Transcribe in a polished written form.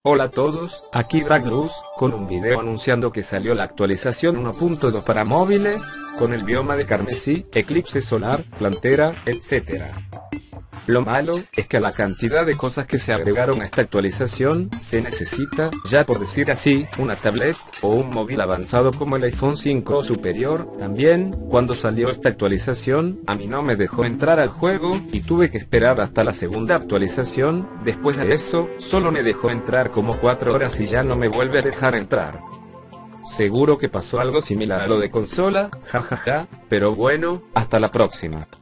Hola a todos, aquí Dragluz, con un video anunciando que salió la actualización 1.2 para móviles, con el bioma de carmesí, eclipse solar, plantera, etc. Lo malo, es que a la cantidad de cosas que se agregaron a esta actualización, se necesita, ya por decir así, una tablet, o un móvil avanzado como el iPhone 5 o superior. También, cuando salió esta actualización, a mí no me dejó entrar al juego, y tuve que esperar hasta la segunda actualización. Después de eso, solo me dejó entrar como 4 horas y ya no me vuelve a dejar entrar. Seguro que pasó algo similar a lo de consola, jajaja, pero bueno, hasta la próxima.